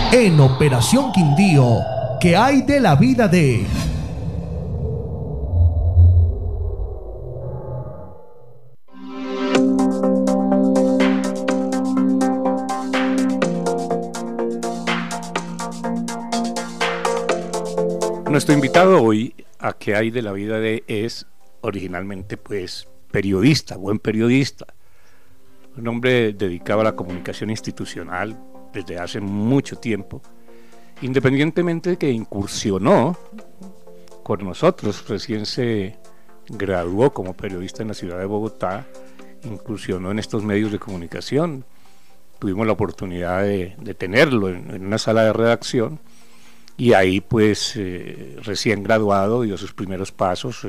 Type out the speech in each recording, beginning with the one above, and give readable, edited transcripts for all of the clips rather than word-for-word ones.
En Operación Quindío, ¿qué hay de la vida de...? Nuestro invitado hoy a ¿qué hay de la vida de...? Es originalmente pues periodista, buen periodista, un hombre dedicado a la comunicación institucional desde hace mucho tiempo, independientemente de que incursionó con nosotros, recién se graduó como periodista en la ciudad de Bogotá, incursionó en estos medios de comunicación, tuvimos la oportunidad de tenerlo en una sala de redacción, y ahí pues recién graduado dio sus primeros pasos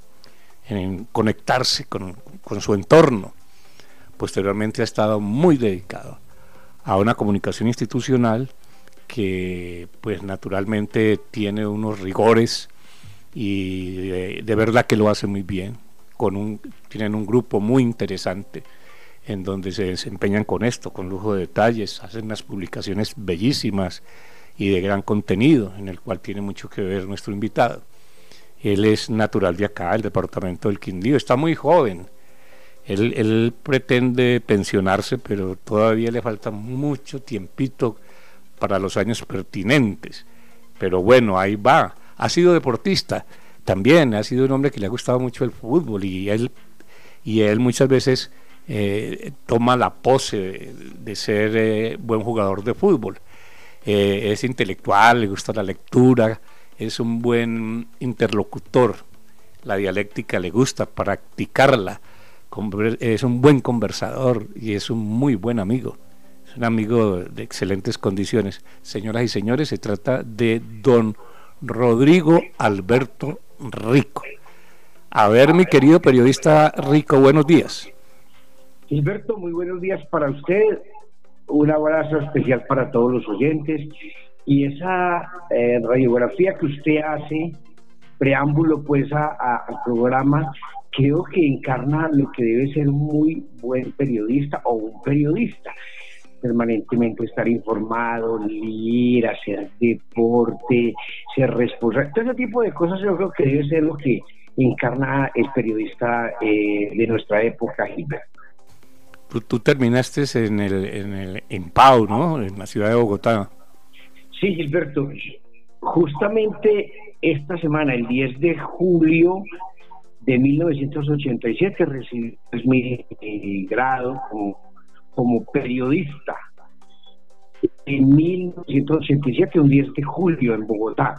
en conectarse con su entorno. Posteriormente ha estado muy dedicado a una comunicación institucional que pues naturalmente tiene unos rigores y de verdad que lo hace muy bien. Tienen un grupo muy interesante en donde se desempeñan con esto, con lujo de detalles, hacen unas publicaciones bellísimas y de gran contenido, en el cual tiene mucho que ver nuestro invitado. Él es natural de acá, el departamento del Quindío, está muy joven. Él pretende pensionarse, pero todavía le falta mucho tiempito para los años pertinentes. Pero bueno, ahí va. Ha sido deportista, también ha sido un hombre que le ha gustado mucho el fútbol y él muchas veces toma la pose de ser buen jugador de fútbol. Es intelectual, le gusta la lectura, es un buen interlocutor, la dialéctica le gusta practicarla, es un buen conversador y es un muy buen amigo, es un amigo de excelentes condiciones. Señoras y señores, se trata de don Rodrigo Alberto Rico. A ver, mi querido periodista Rico, buenos días. Gilberto, muy buenos días para usted, un abrazo especial para todos los oyentes, y esa radiografía que usted hace, preámbulo pues al programa, creo que encarna lo que debe ser un muy buen periodista o un periodista: permanentemente estar informado, leer, hacer deporte, ser responsable, todo ese tipo de cosas. Yo creo que debe ser lo que encarna el periodista de nuestra época, Gilberto. Tú terminaste en Pau, ¿no? En la ciudad de Bogotá. Sí, Gilberto, justamente esta semana, el 10 de julio de 1987, recibí mi grado como periodista. En 1987, un 10 de julio en Bogotá.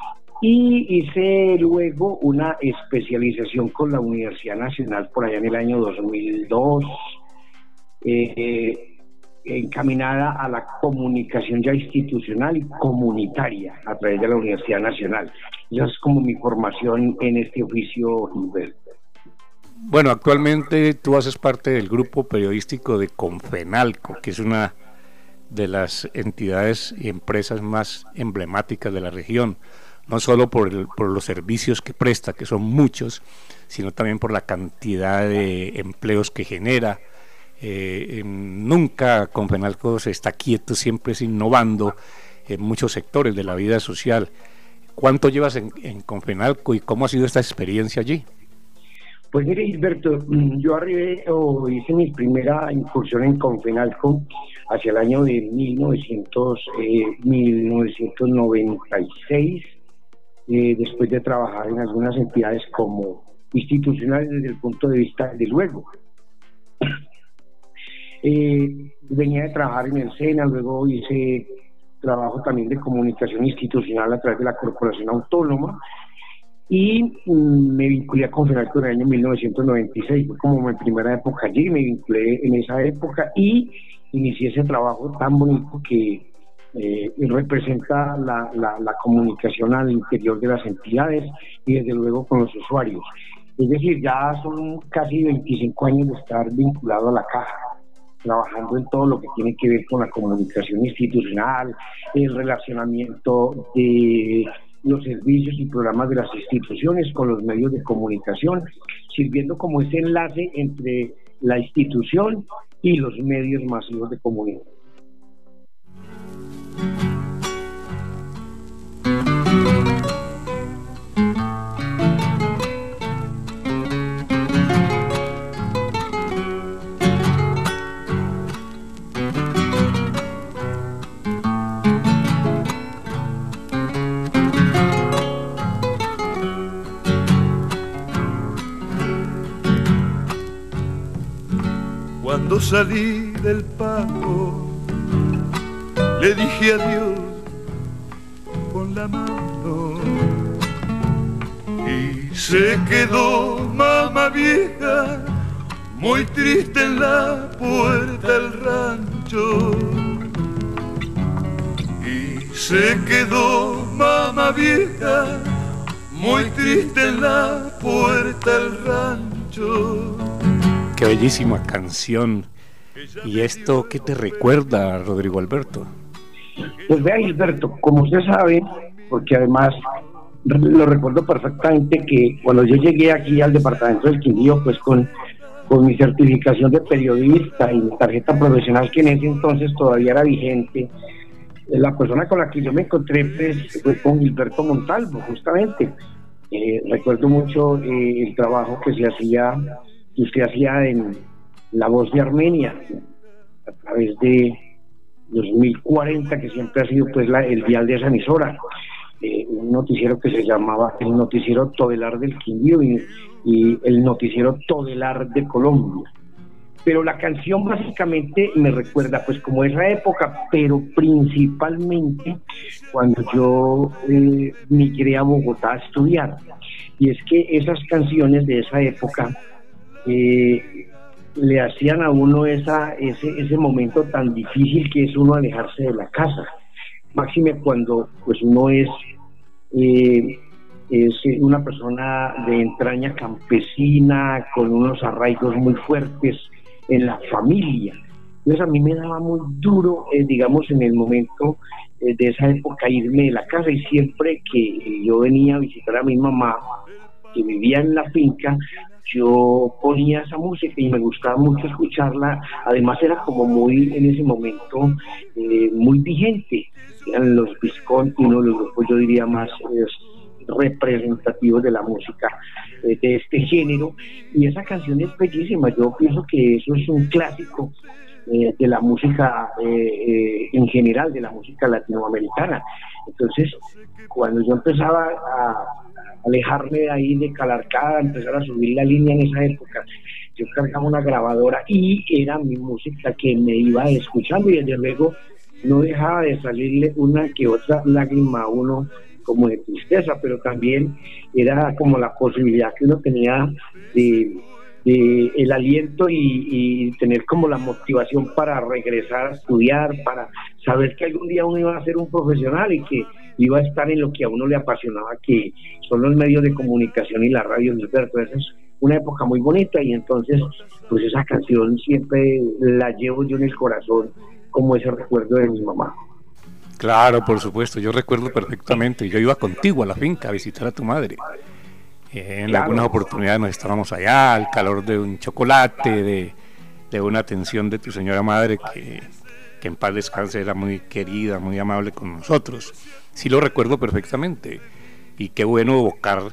Y hice luego una especialización con la Universidad Nacional por allá en el año 2002, encaminada a la comunicación ya institucional y comunitaria a través de la Universidad Nacional. Esa es como mi formación en este oficio, Gilberto. Bueno, actualmente tú haces parte del grupo periodístico de Confenalco, que es una de las entidades y empresas más emblemáticas de la región, no solo por los servicios que presta, que son muchos, sino también por la cantidad de empleos que genera. Nunca Confenalco se está quieto, siempre es innovando en muchos sectores de la vida social. ¿Cuánto llevas en Confenalco y cómo ha sido esta experiencia allí? Pues mire, Gilberto, yo hice mi primera incursión en Confenalco hacia el año de 1996, después de trabajar en algunas entidades como institucionales desde el punto de vista, desde luego. Venía de trabajar en el SENA, luego hice trabajo también de comunicación institucional a través de la Corporación Autónoma, y me vinculé a Confenalco en el año 1996, fue como mi primera época allí, me vinculé en esa época y inicié ese trabajo tan bonito que representa la comunicación al interior de las entidades y desde luego con los usuarios. Es decir, ya son casi 25 años de estar vinculado a la caja, trabajando en todo lo que tiene que ver con la comunicación institucional, el relacionamiento de los servicios y programas de las instituciones con los medios de comunicación, sirviendo como ese enlace entre la institución y los medios masivos de comunicación. salí del pago, le dije adiós con la mano y se quedó mamá vieja muy triste en la puerta del rancho. Y se quedó mamá vieja muy triste en la puerta del rancho. Qué bellísima canción. ¿Y esto qué te recuerda, Rodrigo Alberto? Pues vea, Gilberto, como usted sabe, porque además lo recuerdo perfectamente, que cuando yo llegué aquí al departamento del Quindío, pues con mi certificación de periodista y mi tarjeta profesional, que en ese entonces todavía era vigente, la persona con la que yo me encontré pues, fue con Gilberto Montalvo, justamente. Recuerdo mucho el trabajo que usted hacía en La Voz de Armenia, a través de 2040, que siempre ha sido pues el dial de esa emisora, un noticiero que se llamaba el Noticiero Todelar del Quindío y el Noticiero Todelar de Colombia. Pero la canción básicamente me recuerda pues como esa época, pero principalmente cuando yo migré a Bogotá a estudiar. Y es que esas canciones de esa época le hacían a uno ese momento tan difícil que es uno alejarse de la casa. Máxime cuando pues uno es una persona de entraña campesina, con unos arraigos muy fuertes en la familia. Entonces a mí me daba muy duro, digamos, en el momento de esa época irme de la casa, y siempre que yo venía a visitar a mi mamá, que vivía en la finca, yo ponía esa música y me gustaba mucho escucharla. Además era como muy, en ese momento, muy vigente. Eran los Visconti, uno de los grupos, yo diría, más representativos de la música de este género, y esa canción es bellísima. Yo pienso que eso es un clásico de la música en general, de la música latinoamericana. Entonces, cuando yo empezaba a alejarme de ahí de Calarcá, empezar a subir la línea en esa época, yo cargaba una grabadora y era mi música que me iba escuchando, y desde luego no dejaba de salirle una que otra lágrima a uno, como de tristeza, pero también era como la posibilidad que uno tenía de el aliento y tener como la motivación para regresar a estudiar, para saber que algún día uno iba a ser un profesional y que iba a estar en lo que a uno le apasionaba, que son los medios de comunicación y la radio, Gilberto. Esa es una época muy bonita, y entonces pues esa canción siempre la llevo yo en el corazón como ese recuerdo de mi mamá. Claro, por supuesto, yo recuerdo perfectamente. Yo iba contigo a la finca a visitar a tu madre. En algunas oportunidades nos estábamos allá, al calor de un chocolate, de una atención de tu señora madre, que en paz descanse, era muy querida, muy amable con nosotros. Sí lo recuerdo perfectamente. Y qué bueno evocar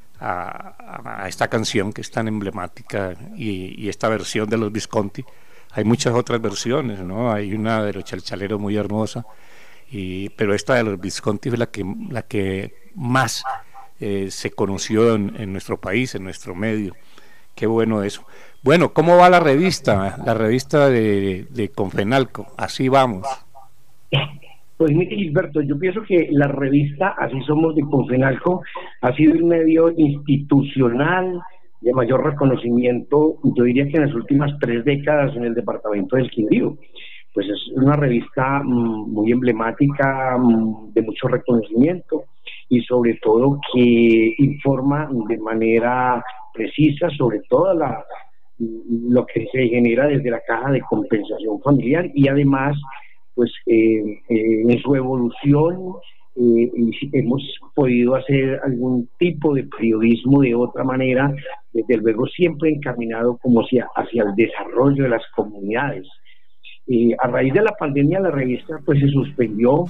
a esta canción que es tan emblemática, y esta versión de los Visconti. Hay muchas otras versiones, ¿no? Hay una de los Chalchaleros muy hermosa, pero esta de los Visconti fue la que más se conoció en nuestro país, en nuestro medio. Qué bueno eso. Bueno, ¿cómo va la revista? La revista de Confenalco. Así vamos. Pues mire, Gilberto, yo pienso que la revista Así Somos de Confenalco ha sido un medio institucional de mayor reconocimiento, yo diría que en las últimas 3 décadas en el departamento del Quindío. Pues es una revista muy emblemática, de mucho reconocimiento, y sobre todo que informa de manera precisa sobre todo lo que se genera desde la Caja de Compensación Familiar, y además pues en su evolución hemos podido hacer algún tipo de periodismo de otra manera, desde luego siempre encaminado como hacia el desarrollo de las comunidades. A raíz de la pandemia la revista pues se suspendió,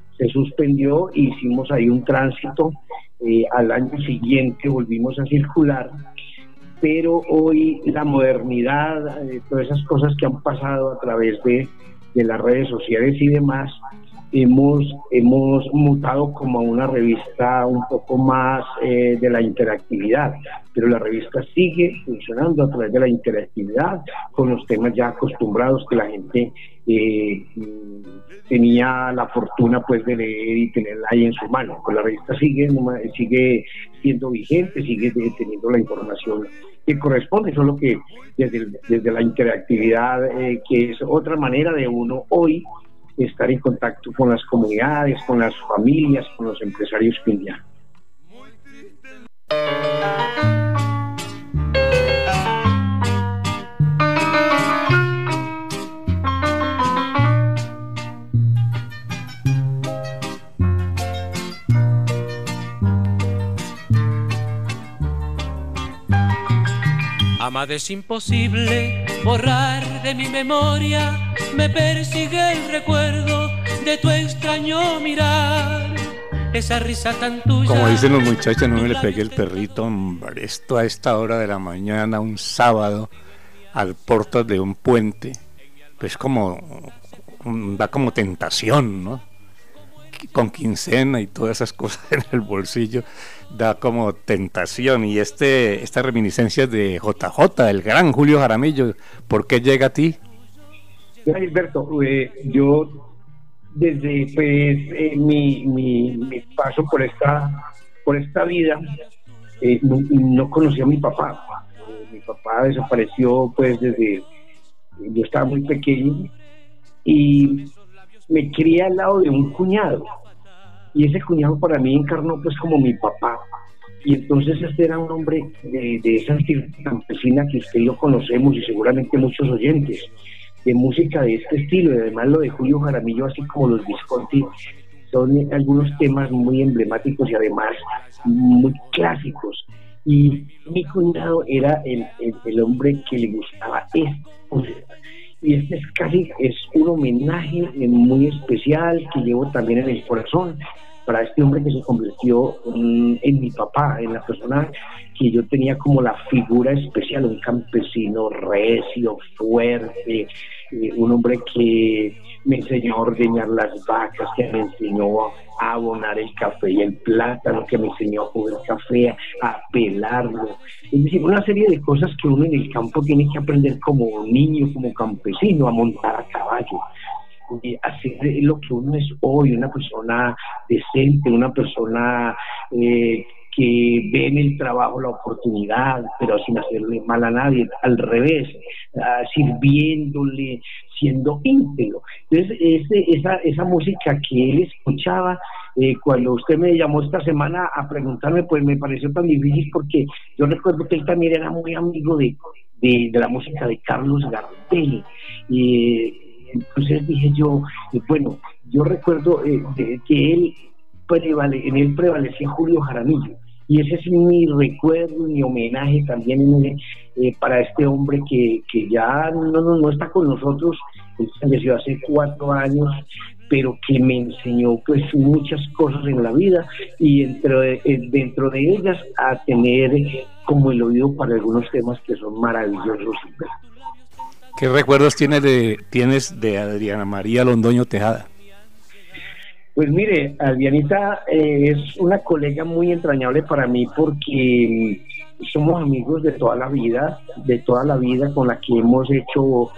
hicimos ahí un tránsito, al año siguiente volvimos a circular, pero hoy la modernidad, todas esas cosas que han pasado a través de las redes sociales y demás, hemos mutado como a una revista un poco más de la interactividad, pero la revista sigue funcionando a través de la interactividad, con los temas ya acostumbrados que la gente tenía la fortuna pues de leer y tenerla ahí en su mano. Pues la revista sigue siendo vigente, sigue teniendo la información que corresponde, solo que desde la interactividad, que es otra manera de uno hoy estar en contacto con las comunidades, con las familias, con los empresarios quindianos. Amada, es imposible borrar de mi memoria, me persigue el recuerdo de tu extraño mirar, esa risa tan tuya. Como dicen los muchachos, no me le pegué el perrito, hombre, esto a esta hora de la mañana, un sábado, al portas de un puente, pues da como tentación, ¿no? Con quincena y todas esas cosas en el bolsillo, da como tentación. Y estas reminiscencias de JJ, el gran Julio Jaramillo, ¿por qué llega a ti? Alberto, yo desde pues mi paso por esta vida no conocí a mi papá. Mi papá desapareció pues desde yo estaba muy pequeño y me crié al lado de un cuñado, y ese cuñado para mí encarnó pues como mi papá. Y entonces este era un hombre de esa campesina que usted y yo conocemos, y seguramente muchos oyentes, de música de este estilo. Y además lo de Julio Jaramillo, así como los Visconti, son algunos temas muy emblemáticos y además muy clásicos. Y mi cuñado era el hombre que le gustaba esto. Y este es un homenaje muy especial que llevo también en el corazón para este hombre que se convirtió en mi papá, en la persona que yo tenía como la figura especial, un campesino recio, fuerte, un hombre que me enseñó a ordeñar las vacas, que me enseñó a abonar el café y el plátano, que me enseñó a coger café, a pelarlo. Es decir, una serie de cosas que uno en el campo tiene que aprender como niño, como campesino, a montar a caballo. Hacer lo que uno es hoy, una persona decente, una persona que ve en el trabajo la oportunidad, pero sin hacerle mal a nadie, al revés, sirviéndole, siendo íntegro. Entonces, esa música que él escuchaba, cuando usted me llamó esta semana a preguntarme, pues me pareció tan difícil, porque yo recuerdo que él también era muy amigo de la música de Carlos Gardel. Entonces dije yo, bueno, yo recuerdo que en él prevalecía Julio Jaramillo, y ese es mi recuerdo, mi homenaje también para este hombre que ya no está con nosotros. Él falleció hace 4 años, pero que me enseñó pues muchas cosas en la vida, y dentro de ellas a tener como el oído para algunos temas que son maravillosos. ¿Qué recuerdos tienes de Adriana María Londoño Tejada? Pues mire, Adrianita es una colega muy entrañable para mí, porque somos amigos de toda la vida, con la que hemos hecho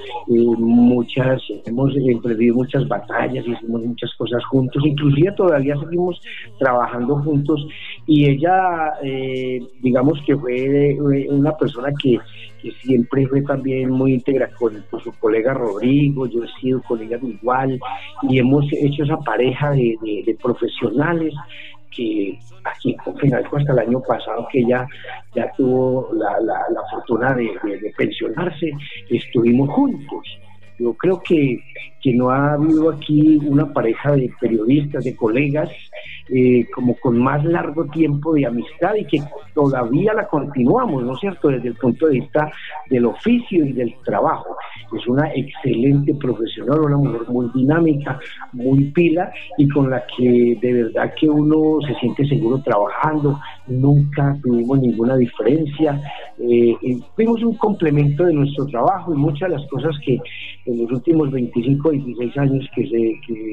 hemos emprendido muchas batallas, hicimos muchas cosas juntos, inclusive todavía seguimos trabajando juntos. Y ella, digamos que fue una persona que siempre fue también muy íntegra con su colega Rodrigo. Yo he sido colega igual, y hemos hecho esa pareja de profesionales que aquí en Finalco hasta el año pasado, que ella ya tuvo la fortuna de pensionarse, estuvimos juntos. Yo creo que no ha habido aquí una pareja de periodistas, de colegas, como con más largo tiempo de amistad, y que todavía la continuamos, ¿no es cierto?, desde el punto de vista del oficio y del trabajo. Es una excelente profesional, una mujer muy dinámica, muy pila, y con la que de verdad que uno se siente seguro trabajando. Nunca tuvimos ninguna diferencia, fuimos un complemento de nuestro trabajo, y muchas de las cosas que en los últimos 25, 26 años que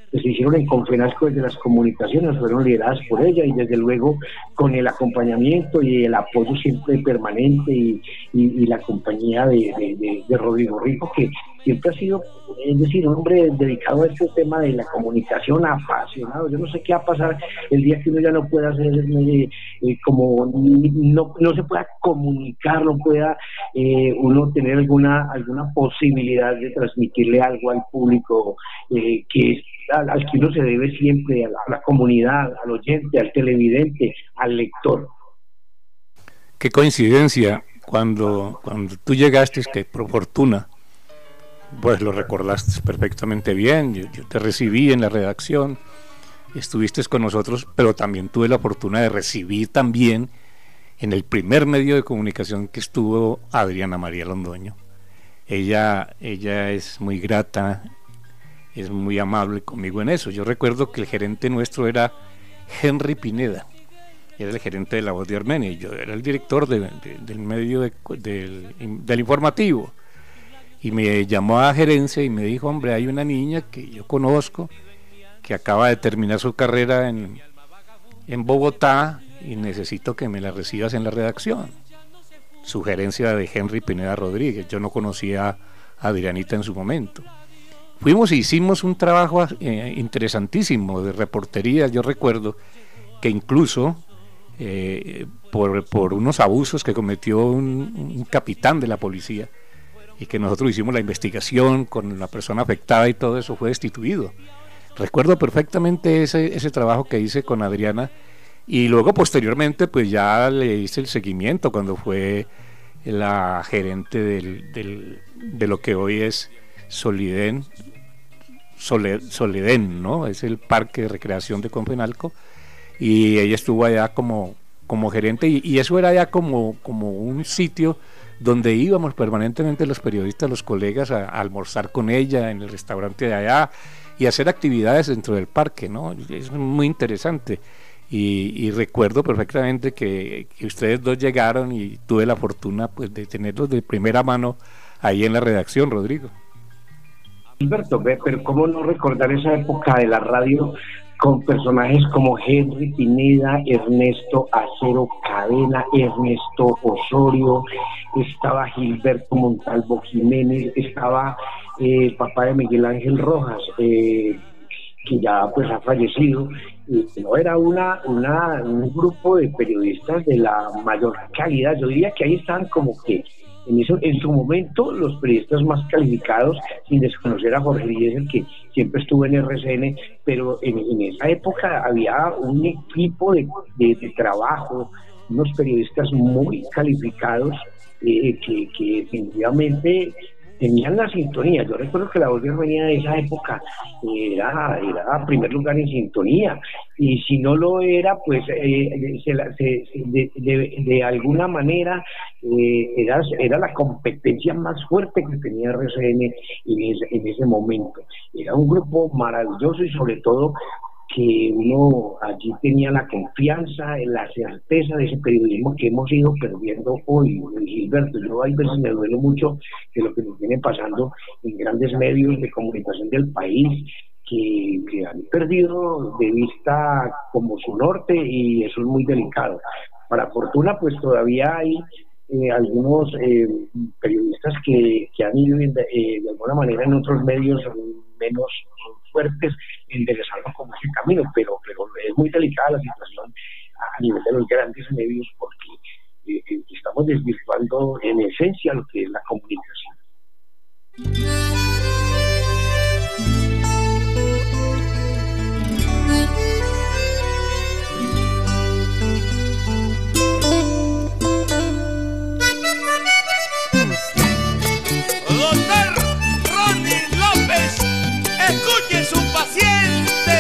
que se hicieron en Confenalco desde las comunicaciones fueron lideradas por ella, y desde luego con el acompañamiento y el apoyo siempre permanente y la compañía de Rodrigo Rico, que siempre ha sido, es decir, un hombre dedicado a este tema de la comunicación, apasionado. Yo no sé qué va a pasar el día que uno ya no pueda hacer como no se pueda comunicar, no pueda uno tener alguna posibilidad de transmitirle algo al público que al que uno se debe siempre, a la comunidad, al oyente, al televidente, al lector. Qué coincidencia, cuando tú llegaste, que por fortuna, pues lo recordaste perfectamente bien, yo te recibí en la redacción, estuviste con nosotros, pero también tuve la fortuna de recibir también en el primer medio de comunicación que estuvo Adriana María Londoño. Ella es muy grata, es muy amable conmigo en eso. Yo recuerdo que el gerente nuestro era Henry Pineda, era el gerente de La Voz de Armenia, y yo era el director del medio del informativo, y me llamó a gerencia y me dijo: hombre, hay una niña que yo conozco que acaba de terminar su carrera en Bogotá y necesito que me la recibas en la redacción. Sugerencia de Henry Pineda Rodríguez. Yo no conocía a Adrianita en su momento. Fuimos e hicimos un trabajo interesantísimo de reportería. Yo recuerdo que incluso por unos abusos que cometió un capitán de la policía, y que nosotros hicimos la investigación con la persona afectada y todo eso, fue destituido. Recuerdo perfectamente ese trabajo que hice con Adriana, y luego posteriormente pues ya le hice el seguimiento cuando fue la gerente de lo que hoy es Solidén, ¿no? Es el parque de recreación de Confenalco, y ella estuvo allá como gerente, y eso era ya como un sitio donde íbamos permanentemente los periodistas, los colegas, a almorzar con ella en el restaurante de allá y hacer actividades dentro del parque, ¿no? Es muy interesante. Y recuerdo perfectamente que ustedes dos llegaron, y tuve la fortuna pues de tenerlos de primera mano ahí en la redacción, Rodrigo. Alberto, pero cómo no recordar esa época de la radio con personajes como Henry Pineda, Ernesto Acero Cadena, Ernesto Osorio, estaba Gilberto Montalvo Jiménez, estaba papá de Miguel Ángel Rojas, que ya pues ha fallecido. No era un grupo de periodistas de la mayor calidad. Yo diría que ahí están como que en su momento los periodistas más calificados, sin desconocer a Jorge Eliezer, que siempre estuvo en RCN, pero en esa época había un equipo de trabajo, unos periodistas muy calificados que definitivamente tenían la sintonía. Yo recuerdo que La Voz de Armenia de esa época era primer lugar en sintonía, y si no lo era, pues de alguna manera era la competencia más fuerte que tenía RCN en ese momento. Era un grupo maravilloso, y sobre todo que uno allí tenía la confianza, la certeza de ese periodismo que hemos ido perdiendo hoy, Gilberto. Yo a veces me duele mucho de lo que nos viene pasando en grandes medios de comunicación del país, que han perdido de vista como su norte, y eso es muy delicado. Para fortuna, pues todavía hay algunos periodistas que han ido de alguna manera en otros medios menos fuertes enderezando como ese camino, pero es muy delicada la situación a nivel de los grandes medios, porque estamos desvirtuando en esencia lo que es la comunicación. Escuche su paciente.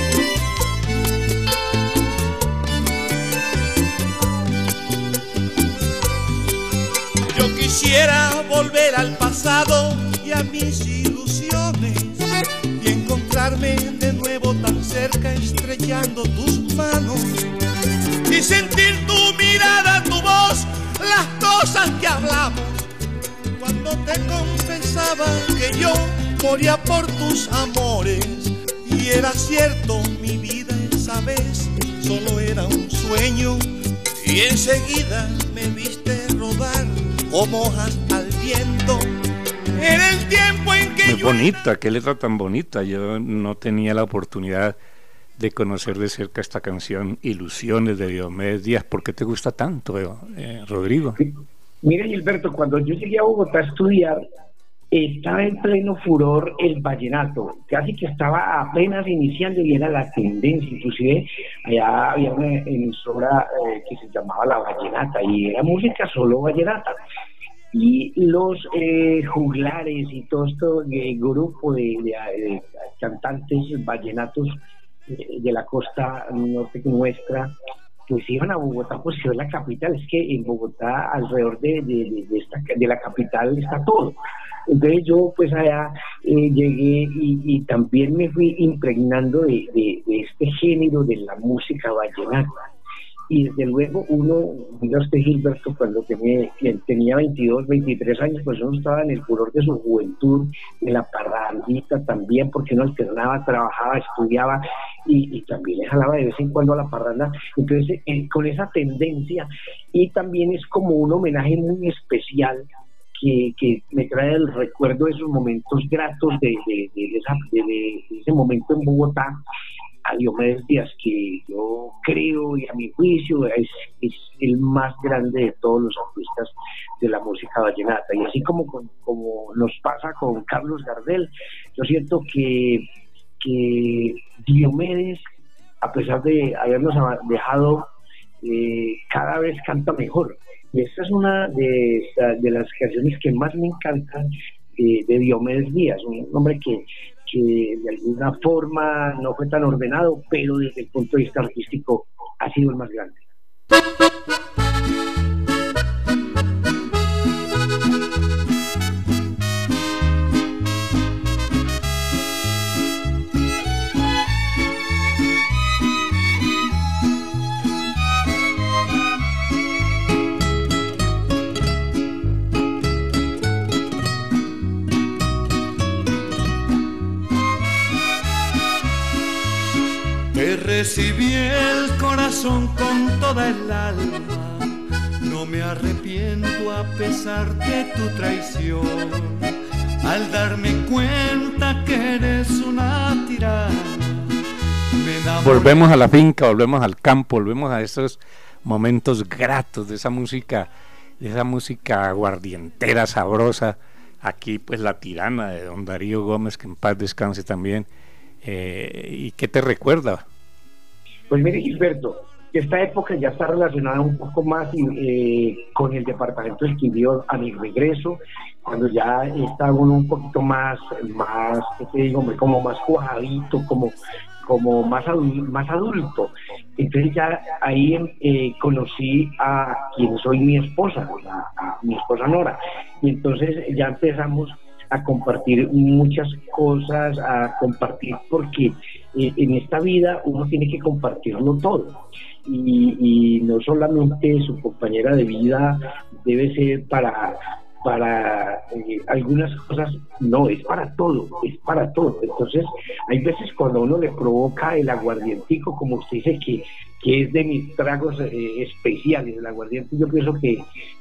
Yo quisiera volver al pasado y a mis ilusiones, y encontrarme de nuevo tan cerca, estrechando tus manos, y sentir tu mirada, tu voz, las cosas que hablamos, cuando te confesaba que yo moría por tus amores, y era cierto, mi vida esa vez solo era un sueño, y enseguida me viste rodar como hojas al viento. Era el tiempo en que Muy bonita, qué letra tan bonita. Yo no tenía la oportunidad de conocer de cerca esta canción Ilusiones de Diomedes Díaz. ¿Por qué te gusta tanto, Rodrigo? Mira, Gilberto, cuando yo llegué a Bogotá a estudiar, estaba en pleno furor el vallenato, casi que estaba apenas iniciando y era la tendencia. Inclusive allá había una emisora que se llamaba La Vallenata y era música solo vallenata. Y los juglares y todo esto grupo de cantantes vallenatos de la costa norte nuestra, pues iban a Bogotá, pues que es la capital. Es que en Bogotá alrededor de la capital está todo. Entonces yo pues allá llegué y también me fui impregnando de este género de la música vallenata. Y desde luego mira usted, Gilberto, cuando tenía 22, 23 años, pues uno estaba en el furor de su juventud, en la parrandita también, porque uno alternaba, trabajaba, estudiaba y también le jalaba de vez en cuando a la parranda. Entonces, con esa tendencia, y también es como un homenaje muy especial que me trae el recuerdo de esos momentos gratos de ese momento en Bogotá, a Diomedes Díaz, que yo creo y a mi juicio es el más grande de todos los artistas de la música vallenata. Y así como nos pasa con Carlos Gardel, yo siento que Diomedes, a pesar de habernos dejado, cada vez canta mejor. Y esta es una de las canciones que más me encantan de Diomedes Díaz, un hombre que de alguna forma no fue tan ordenado, pero desde el punto de vista artístico ha sido el más grande. Recibí el corazón con toda el alma, no me arrepiento a pesar de tu traición, al darme cuenta que eres una tirana. Volvemos a la finca, volvemos al campo, volvemos a esos momentos gratos de esa música aguardientera, sabrosa. Aquí pues La Tirana de don Darío Gómez, que en paz descanse también. ¿Y qué te recuerda? Pues mire, Gilberto, esta época ya está relacionada un poco más con el departamento del Quindío a mi regreso, cuando ya está uno un poquito más, ¿qué te digo, hombre? Como más cuajadito, como más adulto. Entonces ya ahí conocí a quien soy mi esposa, a mi esposa Nora, y entonces ya empezamos a compartir muchas cosas, a compartir, porque en esta vida uno tiene que compartirlo todo, y no solamente su compañera de vida debe ser para algunas cosas, no, es para todo. Entonces hay veces cuando a uno le provoca el aguardientico, como usted dice, que es de mis tragos especiales, el aguardiente, yo pienso que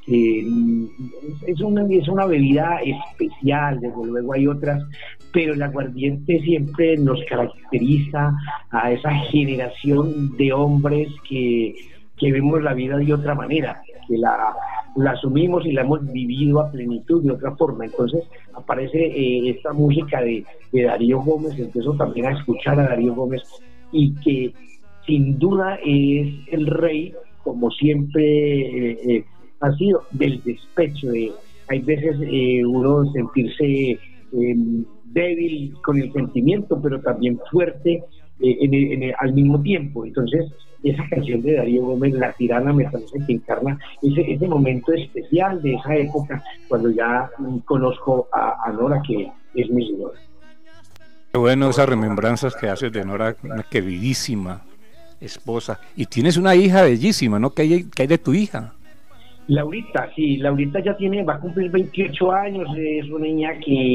es una bebida especial. Desde luego hay otras, pero el aguardiente siempre nos caracteriza a esa generación de hombres que vemos la vida de otra manera, que la asumimos y la hemos vivido a plenitud de otra forma. Entonces aparece esta música de Darío Gómez, empiezo también a escuchar a Darío Gómez, y que sin duda es el rey, como siempre ha sido, del despecho. Hay veces uno sentirse débil con el sentimiento, pero también fuerte al mismo tiempo. Entonces esa canción de Darío Gómez, La Tirana, me parece que encarna ese momento especial de esa época, cuando ya conozco a Nora, que es mi señora. Qué bueno esas remembranzas que haces de Nora, una queridísima esposa. Y tienes una hija bellísima, ¿no? ¿Qué hay de tu hija? Laurita, sí, Laurita ya va a cumplir 28 años, es una niña que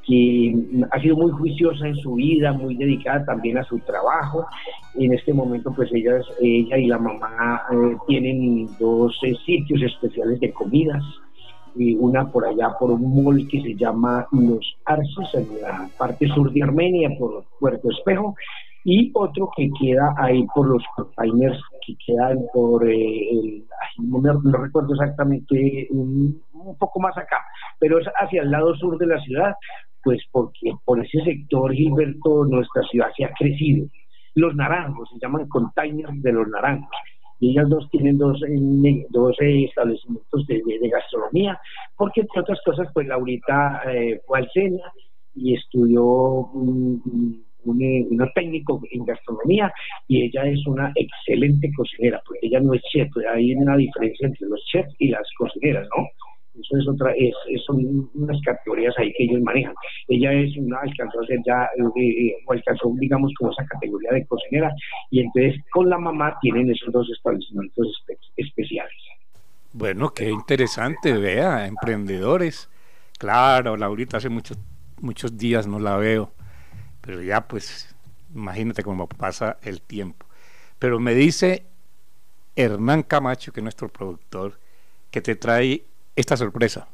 que ha sido muy juiciosa en su vida, muy dedicada también a su trabajo. En este momento pues ella y la mamá tienen dos sitios especiales de comidas, una por allá por un mall que se llama Los Arces, en la parte sur de Armenia, por Puerto Espejo, y otro que queda ahí por los containers que quedan por no recuerdo exactamente, un poco más acá, pero es hacia el lado sur de la ciudad, pues porque por ese sector, Gilberto, nuestra ciudad se ha crecido. Los Naranjos, se llaman containers de Los Naranjos, y ellas dos tienen dos establecimientos de gastronomía, porque entre otras cosas, pues Laurita fue al SENA y estudió un técnico en gastronomía, y ella es una excelente cocinera, porque ella no es chef. Hay una diferencia entre los chefs y las cocineras, ¿no? Eso es son unas categorías ahí que ellos manejan. Ella alcanzó a ser ya, o alcanzó, digamos, como esa categoría de cocinera, y entonces con la mamá tienen esos dos establecimientos especiales. Bueno, qué interesante, vea, emprendedores. Claro, Laurita hace muchos días no la veo, pero ya pues, imagínate cómo pasa el tiempo. Pero me dice Hernán Camacho, que es nuestro productor, que te trae esta sorpresa.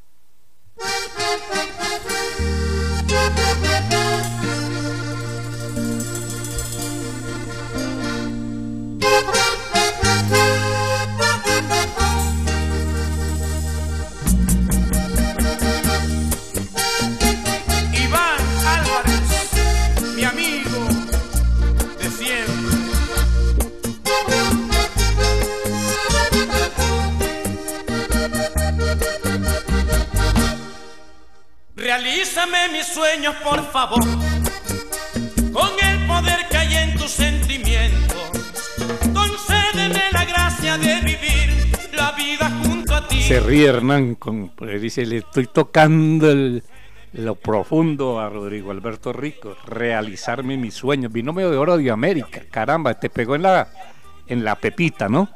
Iván Álvarez, mi amigo de siempre. Realízame mis sueños, por favor, con el poder que hay en tus sentimientos. Concédeme la gracia de vivir la vida junto a ti. Se ríe Hernán, pues dice, le estoy tocando lo profundo a Rodrigo Alberto Rico. Realizarme mis sueños. Binomio de Oro de América. Caramba, te pegó en la pepita, ¿no?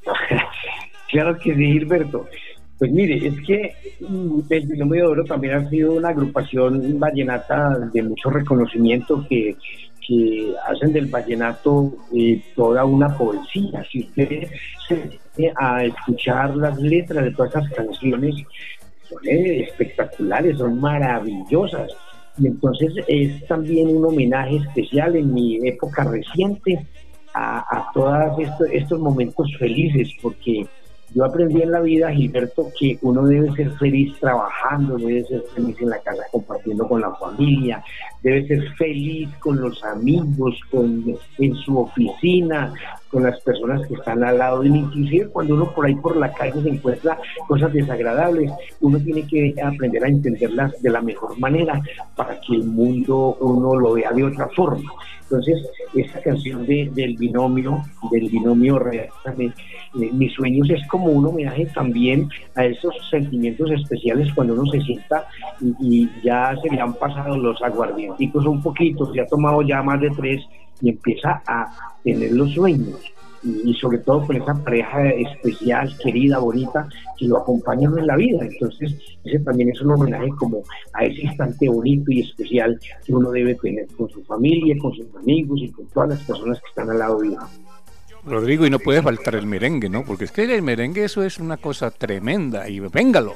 Claro que sí, Gilberto. Pues mire, es que el Binomio de Oro también ha sido una agrupación vallenata de mucho reconocimiento, que hacen del vallenato toda una poesía. Si usted se pone a escuchar las letras de todas esas canciones, son espectaculares, son maravillosas. Y entonces es también un homenaje especial en mi época reciente a todos estos momentos felices, porque yo aprendí en la vida, Gilberto, que uno debe ser feliz trabajando, debe ser feliz en la casa compartiendo con la familia, debe ser feliz con los amigos, en su oficina, con las personas que están al lado. Inclusive cuando uno por ahí por la calle se encuentra cosas desagradables, uno tiene que aprender a entenderlas de la mejor manera para que el mundo uno lo vea de otra forma. Entonces, esta canción del binomio Realízame mis sueños, es como un homenaje también a esos sentimientos especiales cuando uno se sienta y ya se le han pasado los aguardienticos un poquito, se ha tomado ya más de 3 y empieza a tener los sueños. Y sobre todo con esa pareja especial, querida, bonita, que lo acompaña en la vida. Entonces ese también es un homenaje como a ese instante bonito y especial que uno debe tener con su familia, con sus amigos y con todas las personas que están al lado de uno. Rodrigo, y no puede faltar el merengue, ¿no? Porque es que el merengue, eso es una cosa tremenda, y véngalo.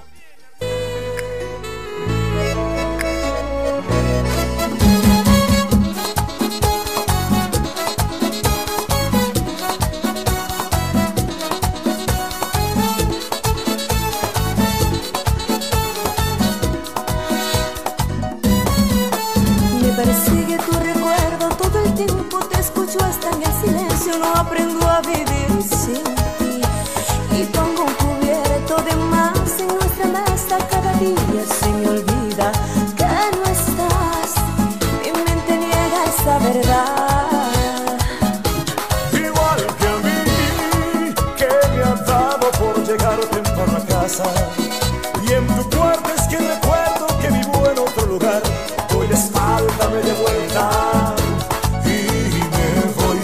Persigue tu recuerdo todo el tiempo, te escucho hasta en el silencio, no aprendo a vivir sin ti. Y pongo un cubierto de más en nuestra mesa, cada día se me olvida que no estás. Mi mente niega esa verdad. Igual que a mí, que me ha dado por llegar temprano a casa. Y en tu cuarto es que recuerdo que vivo en otro lugar. Doy la espalda, me de vuelta y me voy.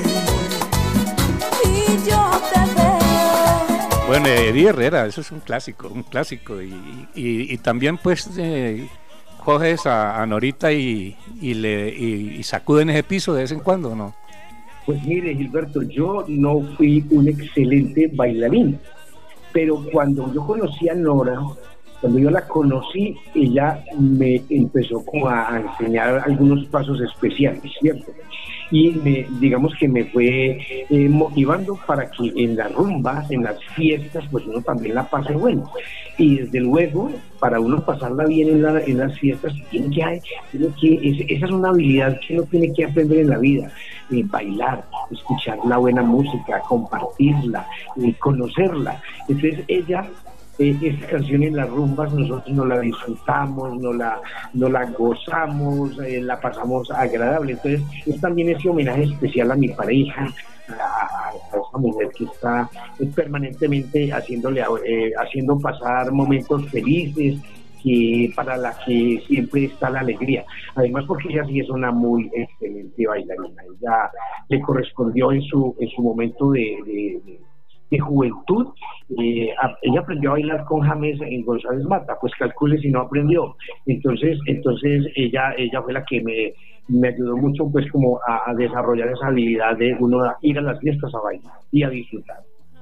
Y yo te veo. Bueno, Eddie Herrera, eso es un clásico, y también pues coges a Norita y sacuden ese piso de vez en cuando, ¿no? Pues mire, Gilberto, yo no fui un excelente bailarín, pero cuando yo conocí a Nora, cuando yo la conocí, ella me empezó como a enseñar algunos pasos especiales, ¿cierto? Y digamos que me fue motivando para que en las rumbas, en las fiestas, pues uno también la pase bueno. Y desde luego, para uno pasarla bien en las fiestas, esa es una habilidad que uno tiene que aprender en la vida. Bailar, escuchar la buena música, compartirla, conocerla. Entonces ella... esta canción en las rumbas nosotros no la disfrutamos, no la gozamos, la pasamos agradable. Entonces es también ese homenaje especial a mi pareja, a esa mujer que está permanentemente haciendo pasar momentos felices, que para la que siempre está la alegría. Además porque ella sí es una muy excelente bailarina. Ella le correspondió en su momento de juventud, ella aprendió a bailar con James en González Mata, pues calcule si no aprendió. Entonces ella fue la que me ayudó mucho, pues como a desarrollar esa habilidad de uno ir a las fiestas a bailar y a disfrutar.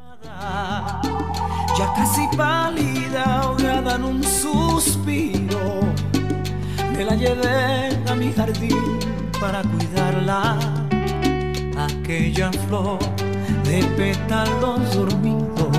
Ya casi pálida, ahogada en un suspiro, me la llevé a mi jardín para cuidarla, aquella flor de pétalos dormidos,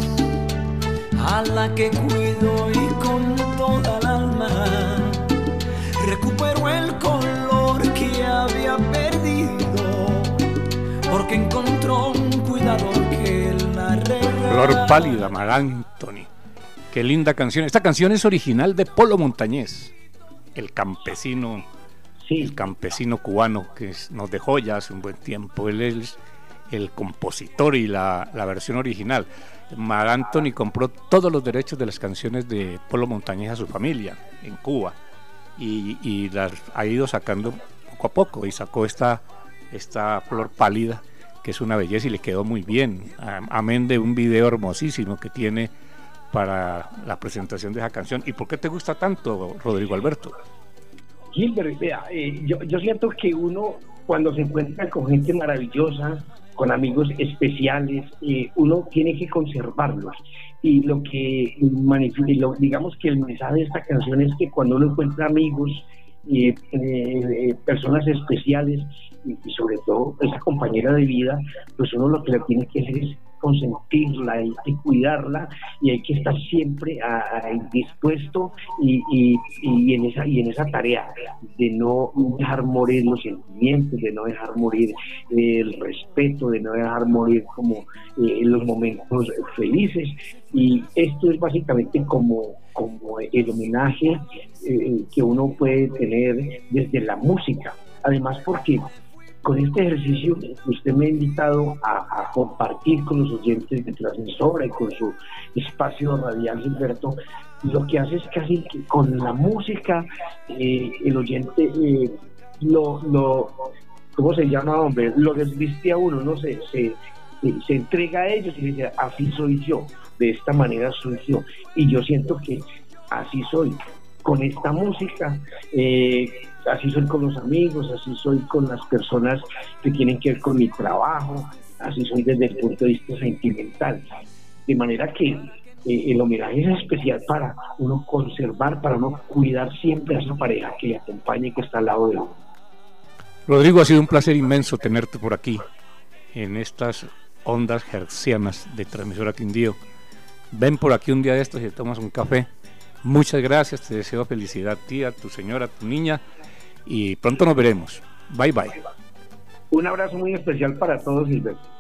a la que cuido y con toda el alma recupero el color que había perdido, porque encontró un cuidador que la regala. Flor pálida, Marc Anthony. Qué linda canción. Esta canción es original de Polo Montañés, el campesino, sí, el campesino cubano que nos dejó ya hace un buen tiempo. Él es el compositor y la versión original. Marc Anthony compró todos los derechos de las canciones de Polo Montañés a su familia en Cuba y las ha ido sacando poco a poco, y sacó esta Flor pálida, que es una belleza y le quedó muy bien, amén de un video hermosísimo que tiene para la presentación de esa canción. ¿Y por qué te gusta tanto, Rodrigo Alberto? Gilbert, vea, yo siento que uno cuando se encuentra con gente maravillosa, con amigos especiales, uno tiene que conservarlos. Y lo que digamos que el mensaje de esta canción es que cuando uno encuentra amigos, personas especiales y sobre todo esa compañera de vida, pues uno lo que le tiene que hacer es consentirla, hay que cuidarla y hay que estar siempre dispuesto y en esa tarea de no dejar morir los sentimientos, de no dejar morir el respeto, de no dejar morir como los momentos felices. Y esto es básicamente como el homenaje que uno puede tener desde la música. Además porque con este ejercicio usted me ha invitado a compartir con los oyentes de Transmisora y con su espacio radial, Gilberto. Lo que hace es casi que con la música el oyente ¿cómo se llama, hombre? Lo desviste a uno, ¿no? Se entrega a ellos y dice, así soy yo, de esta manera soy yo. Y yo siento que así soy con esta música, así soy con los amigos, así soy con las personas que tienen que ver con mi trabajo, así soy desde el punto de vista sentimental. De manera que el homenaje es especial para uno conservar, para uno cuidar siempre a esa pareja que le acompaña y que está al lado de uno. Rodrigo, ha sido un placer inmenso tenerte por aquí, en estas ondas hertzianas de Transmisora Quindío. Ven por aquí un día de estos y tomas un café. Muchas gracias, te deseo felicidad a ti, a tu señora, a tu niña, y pronto nos veremos. Bye bye. Un abrazo muy especial para todos, Gilberto.